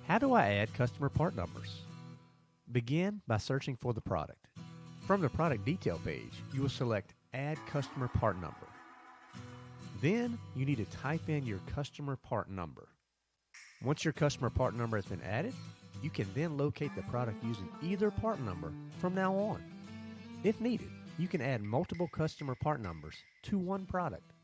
How do I add customer part numbers? Begin by searching for the product. From the product detail page, you will select Add Customer Part Number. Then you need to type in your customer part number. Once your customer part number has been added, you can then locate the product using either part number from now on. If needed, you can add multiple customer part numbers to one product.